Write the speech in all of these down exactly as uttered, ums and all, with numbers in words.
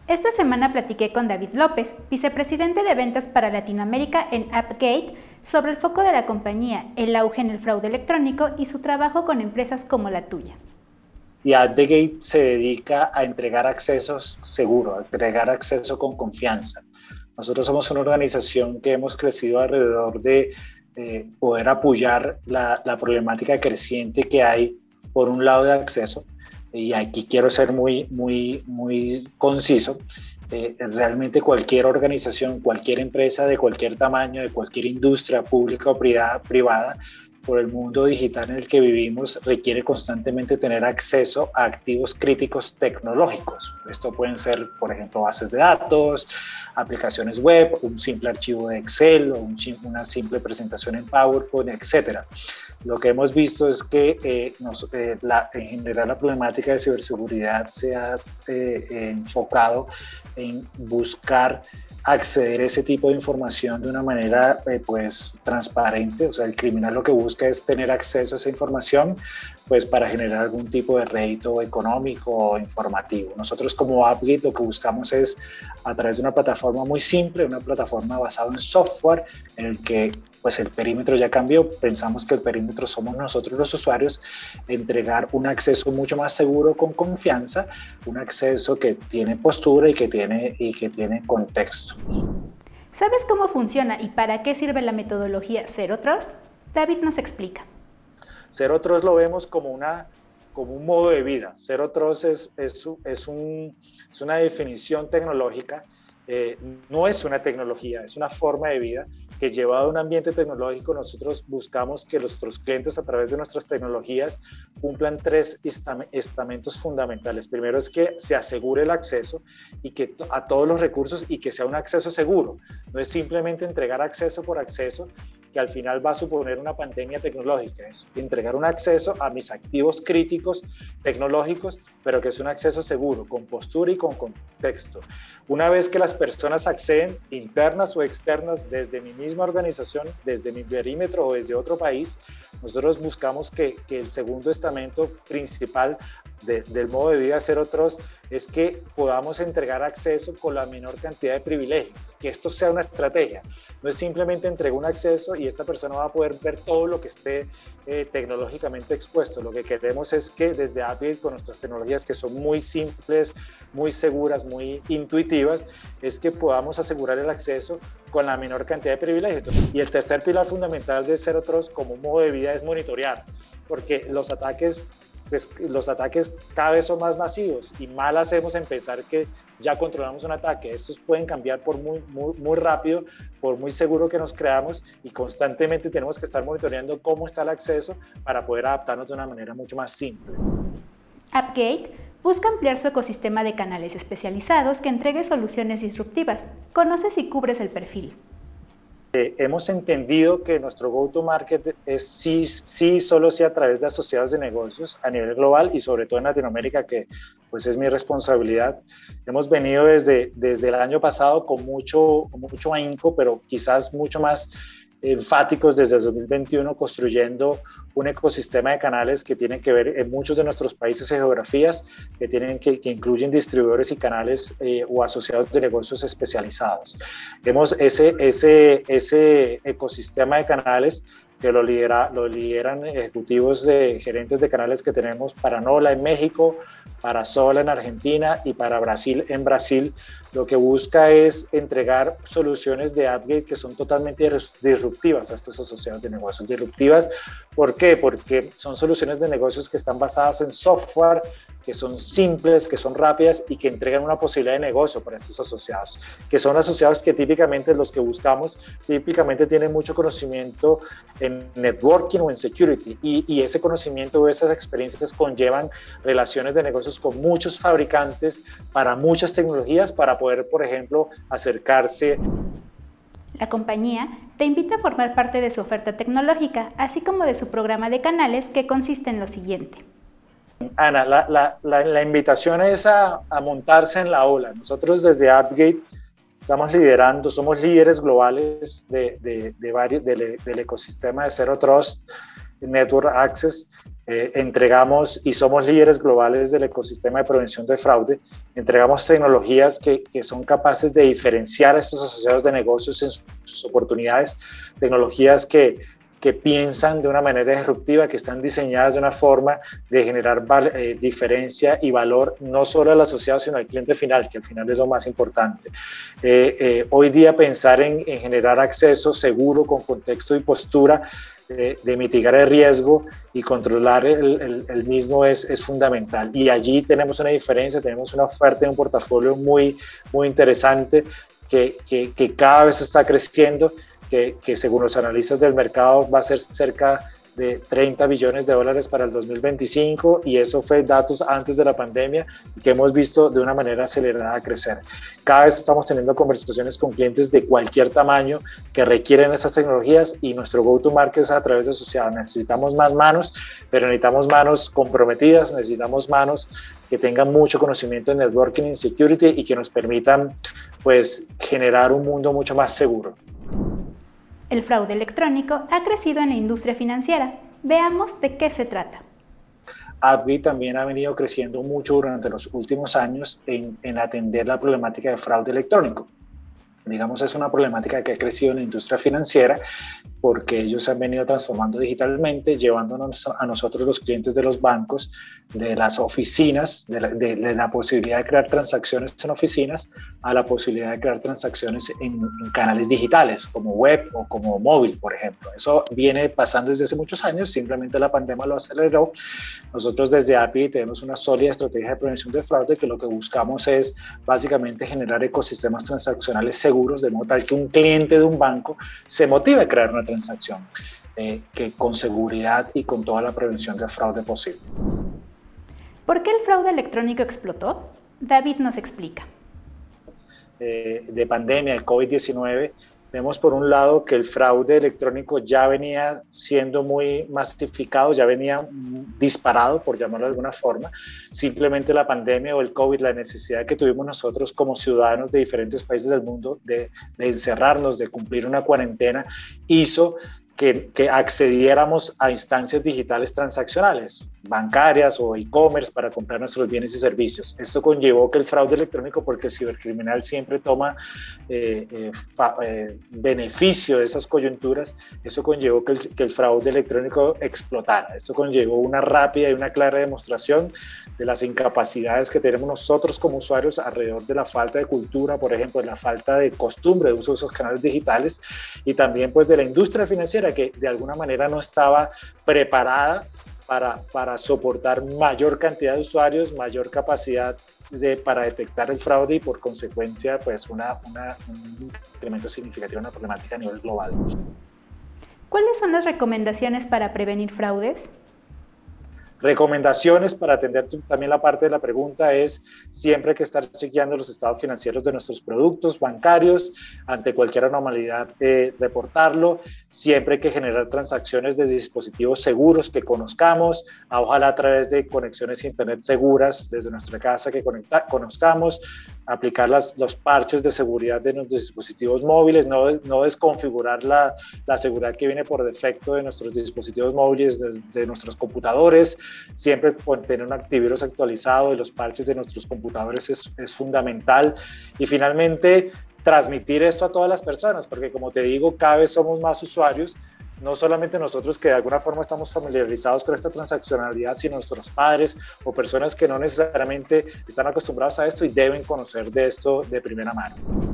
Esta semana platiqué con David López, vicepresidente de ventas para Latinoamérica en AppGate, sobre el foco de la compañía, el auge en el fraude electrónico y su trabajo con empresas como la tuya. Y AppGate se dedica a entregar accesos seguros, a entregar acceso con confianza. Nosotros somos una organización que hemos crecido alrededor de eh, poder apoyar la, la problemática creciente que hay por un lado de acceso. Y aquí quiero ser muy, muy, muy conciso. Eh, realmente cualquier organización, cualquier empresa de cualquier tamaño, de cualquier industria pública o privada, privada, por el mundo digital en el que vivimos, requiere constantemente tener acceso a activos críticos tecnológicos. Esto pueden ser, por ejemplo, bases de datos, aplicaciones web, un simple archivo de Excel o un, una simple presentación en PowerPoint, etcétera. Lo que hemos visto es que eh, nos, eh, la, en general la problemática de ciberseguridad se ha eh, enfocado en buscar acceder a ese tipo de información de una manera eh, pues transparente. O sea, el criminal lo que busca es tener acceso a esa información pues para generar algún tipo de rédito económico o informativo. Nosotros como AppGate lo que buscamos es, a través de una plataforma muy simple, una plataforma basada en software en el que pues el perímetro ya cambió, pensamos que el perímetro somos nosotros los usuarios, entregar un acceso mucho más seguro con confianza, un acceso que tiene postura y que tiene, y que tiene contexto. ¿Sabes cómo funciona y para qué sirve la metodología Zero Trust? David nos explica. Zero Trust lo vemos como, una, como un modo de vida. Zero Trust es, es, es, un, es una definición tecnológica, eh, no es una tecnología, es una forma de vida que llevado a un ambiente tecnológico nosotros buscamos que nuestros clientes a través de nuestras tecnologías cumplan tres estamentos fundamentales. Primero es que se asegure el acceso y que a todos los recursos y que sea un acceso seguro. No es simplemente entregar acceso por acceso, que al final va a suponer una pandemia tecnológica. Es entregar un acceso a mis activos críticos tecnológicos, pero que es un acceso seguro, con postura y con contexto. Una vez que las personas acceden, internas o externas, desde mi misma organización, desde mi perímetro o desde otro país, nosotros buscamos que, que el segundo estamento principal de, del modo de vida Zero Trust es que podamos entregar acceso con la menor cantidad de privilegios, que esto sea una estrategia. No es simplemente entregar un acceso y esta persona va a poder ver todo lo que esté eh, tecnológicamente expuesto. Lo que queremos es que desde AppGate, con nuestras tecnologías que son muy simples, muy seguras, muy intuitivas, es que podamos asegurar el acceso con la menor cantidad de privilegios. Y el tercer pilar fundamental de Zero Trust como modo de vida es monitorear, porque los ataques Pues los ataques cada vez son más masivos y mal hacemos en pensar que ya controlamos un ataque. Estos pueden cambiar por muy, muy, muy rápido, por muy seguro que nos creamos, y constantemente tenemos que estar monitoreando cómo está el acceso para poder adaptarnos de una manera mucho más simple. AppGate busca ampliar su ecosistema de canales especializados que entregue soluciones disruptivas. ¿Conoces y cubres el perfil? Eh, hemos entendido que nuestro go-to-market es sí, sí, solo sí a través de asociados de negocios a nivel global y sobre todo en Latinoamérica, que pues es mi responsabilidad. Hemos venido desde, desde el año pasado con mucho, con mucho ahínco, pero quizás mucho más enfáticos desde el dos mil veintiuno, construyendo un ecosistema de canales que tienen que ver en muchos de nuestros países y geografías, que, tienen que, que incluyen distribuidores y canales eh, o asociados de negocios especializados. Hemos ese, ese, ese ecosistema de canales que lo, lidera, lo lideran ejecutivos de gerentes de canales que tenemos para Nola en México, para Sola en Argentina y para Brasil en Brasil. Lo que busca es entregar soluciones de AppGate que son totalmente disruptivas a estos asociados de negocios. Disruptivas, ¿por qué? Porque son soluciones de negocios que están basadas en software, que son simples, que son rápidas y que entregan una posibilidad de negocio para estos asociados, que son asociados que típicamente los que buscamos, típicamente tienen mucho conocimiento en networking o en security, y, y ese conocimiento o esas experiencias conllevan relaciones de negocios con muchos fabricantes para muchas tecnologías para poder, por ejemplo, acercarse. La compañía te invita a formar parte de su oferta tecnológica, así como de su programa de canales, que consiste en lo siguiente. Ana, la, la, la, la invitación es a, a montarse en la ola. Nosotros desde AppGate estamos liderando, somos líderes globales de, de, de varios, del, del ecosistema de Zero Trust Network Access. Eh, entregamos y somos líderes globales del ecosistema de prevención de fraude. Entregamos tecnologías que, que son capaces de diferenciar a estos asociados de negocios en sus oportunidades, tecnologías que, que piensan de una manera disruptiva, que están diseñadas de una forma de generar eh, diferencia y valor no solo al asociado, sino al cliente final, que al final es lo más importante. Eh, eh, hoy día pensar en, en generar acceso seguro, con contexto y postura, De, de mitigar el riesgo y controlar el, el, el mismo es, es fundamental. Y allí tenemos una diferencia, tenemos una oferta de un portafolio muy, muy interesante que, que, que cada vez está creciendo, que, que según los analistas del mercado va a ser cerca de treinta billones de dólares para el dos mil veinticinco, y eso fue datos antes de la pandemia que hemos visto de una manera acelerada crecer. Cada vez estamos teniendo conversaciones con clientes de cualquier tamaño que requieren esas tecnologías, y nuestro go-to-market es a través de asociados. Necesitamos más manos, pero necesitamos manos comprometidas, necesitamos manos que tengan mucho conocimiento en networking y security y que nos permitan pues generar un mundo mucho más seguro. El fraude electrónico ha crecido en la industria financiera. Veamos de qué se trata. Advi también ha venido creciendo mucho durante los últimos años en, en atender la problemática de fraude electrónico. Digamos, es una problemática que ha crecido en la industria financiera porque ellos se han venido transformando digitalmente, llevándonos a nosotros, los clientes de los bancos, de las oficinas, de la, de, de la posibilidad de crear transacciones en oficinas a la posibilidad de crear transacciones en, en canales digitales, como web o como móvil, por ejemplo. Eso viene pasando desde hace muchos años, simplemente la pandemia lo aceleró. Nosotros desde A P I tenemos una sólida estrategia de prevención de fraude, que lo que buscamos es básicamente generar ecosistemas transaccionales seguros, de modo tal que un cliente de un banco se motive a crear una transacción eh, que con seguridad y con toda la prevención de fraude posible. ¿Por qué el fraude electrónico explotó? David nos explica. Eh, de pandemia, el COVID diecinueve, vemos por un lado que el fraude electrónico ya venía siendo muy masificado, ya venía disparado, por llamarlo de alguna forma. Simplemente la pandemia o el COVID, la necesidad que tuvimos nosotros como ciudadanos de diferentes países del mundo de, de encerrarnos, de cumplir una cuarentena, hizo que, que accediéramos a instancias digitales transaccionales, bancarias o e-commerce, para comprar nuestros bienes y servicios. Esto conllevó que el fraude electrónico, porque el cibercriminal siempre toma eh, eh, fa, eh, beneficio de esas coyunturas, eso conllevó que el, que el fraude electrónico explotara. Esto conllevó una rápida y una clara demostración de las incapacidades que tenemos nosotros como usuarios alrededor de la falta de cultura, por ejemplo, de la falta de costumbre de uso de esos canales digitales, y también pues de la industria financiera, que de alguna manera no estaba preparada para, para soportar mayor cantidad de usuarios, mayor capacidad de, para detectar el fraude, y por consecuencia pues una, una, un incremento significativo en la problemática a nivel global. ¿Cuáles son las recomendaciones para prevenir fraudes? Recomendaciones para atender también la parte de la pregunta es siempre hay que estar chequeando los estados financieros de nuestros productos bancarios, ante cualquier anormalidad eh, reportarlo, siempre hay que generar transacciones desde dispositivos seguros que conozcamos, ojalá a través de conexiones a internet seguras desde nuestra casa que conecta, conozcamos, aplicar las, los parches de seguridad de nuestros dispositivos móviles, no, no desconfigurar la, la seguridad que viene por defecto de nuestros dispositivos móviles, de, de nuestros computadores. Siempre tener un antivirus actualizado de los parches de nuestros computadores es, es fundamental. Y finalmente, transmitir esto a todas las personas, porque como te digo, cada vez somos más usuarios, no solamente nosotros que de alguna forma estamos familiarizados con esta transaccionalidad, sino nuestros padres o personas que no necesariamente están acostumbrados a esto y deben conocer de esto de primera mano.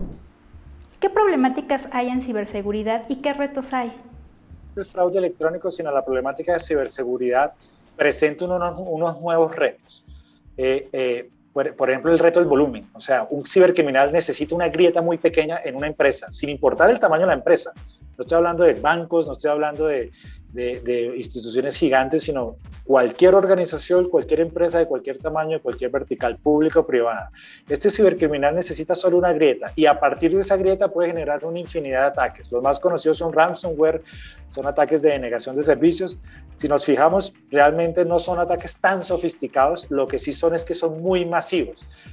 ¿Qué problemáticas hay en ciberseguridad y qué retos hay? No es fraude electrónico, sino la problemática de ciberseguridad presenta unos, unos nuevos retos. Eh, eh, por, por ejemplo, el reto del volumen. O sea, un cibercriminal necesita una grieta muy pequeña en una empresa, sin importar el tamaño de la empresa. No estoy hablando de bancos, no estoy hablando de, de, de instituciones gigantes, sino cualquier organización, cualquier empresa de cualquier tamaño, de cualquier vertical, pública o privada. Este cibercriminal necesita solo una grieta, y a partir de esa grieta puede generar una infinidad de ataques. Los más conocidos son ransomware, son ataques de denegación de servicios. Si nos fijamos, realmente no son ataques tan sofisticados, lo que sí son es que son muy masivos.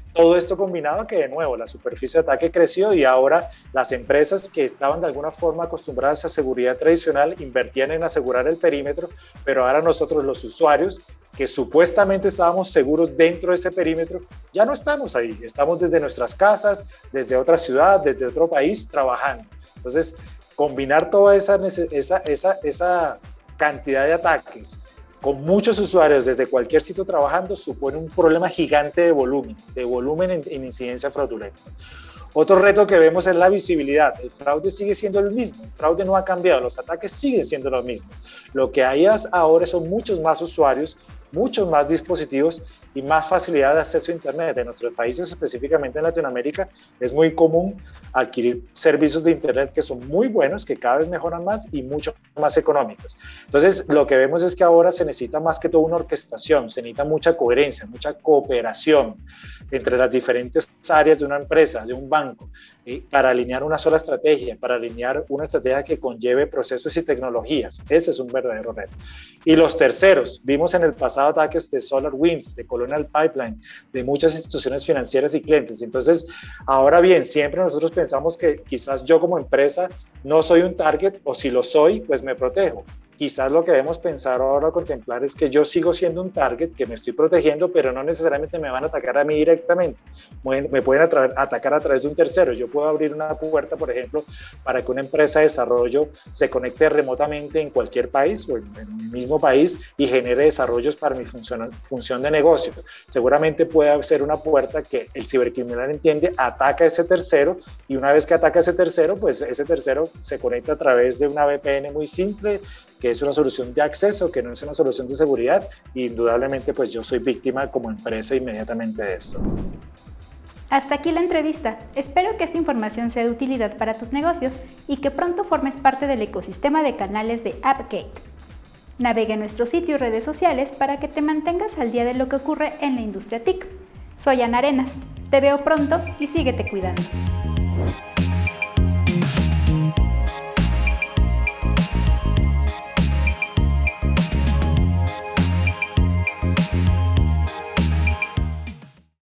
Todo esto combinado que de nuevo la superficie de ataque creció y ahora las empresas que estaban de alguna forma acostumbradas a seguridad tradicional invertían en asegurar el perímetro, pero ahora nosotros los usuarios que supuestamente estábamos seguros dentro de ese perímetro, ya no estamos ahí, estamos desde nuestras casas, desde otra ciudad, desde otro país trabajando. Entonces, combinar toda esa, esa, esa, esa cantidad de ataques con muchos usuarios desde cualquier sitio trabajando supone un problema gigante de volumen, de volumen en, en incidencia fraudulenta. Otro reto que vemos es la visibilidad. El fraude sigue siendo el mismo, el fraude no ha cambiado, los ataques siguen siendo los mismos. Lo que hay ahora son muchos más usuarios, muchos más dispositivos y más facilidad de acceso a Internet. En nuestros países, específicamente en Latinoamérica, es muy común adquirir servicios de Internet que son muy buenos, que cada vez mejoran más y mucho más económicos. Entonces, lo que vemos es que ahora se necesita más que todo una orquestación, se necesita mucha coherencia, mucha cooperación entre las diferentes áreas de una empresa, de un banco, ¿sí? Para alinear una sola estrategia, para alinear una estrategia que conlleve procesos y tecnologías. Ese es un verdadero reto. Y los terceros, vimos en el pasado ataques de SolarWinds, de Colonial Pipeline, de muchas instituciones financieras y clientes. Entonces, ahora bien, siempre nosotros pensamos que quizás yo como empresa no soy un target, o si lo soy, pues me protejo. Quizás lo que debemos pensar ahora o contemplar es que yo sigo siendo un target, que me estoy protegiendo, pero no necesariamente me van a atacar a mí directamente. Me pueden atacar a través de un tercero. Yo puedo abrir una puerta, por ejemplo, para que una empresa de desarrollo se conecte remotamente en cualquier país o en el mismo país y genere desarrollos para mi función, función de negocio. Seguramente puede ser una puerta que el cibercriminal entiende, ataca a ese tercero y una vez que ataca a ese tercero, pues ese tercero se conecta a través de una V P N muy simple, que es una solución de acceso, que no es una solución de seguridad, y indudablemente pues yo soy víctima como empresa inmediatamente de esto. Hasta aquí la entrevista. Espero que esta información sea de utilidad para tus negocios y que pronto formes parte del ecosistema de canales de AppGate. Navega en nuestro sitio y redes sociales para que te mantengas al día de lo que ocurre en la industria T I C. Soy Ana Arenas. Te veo pronto y síguete cuidando.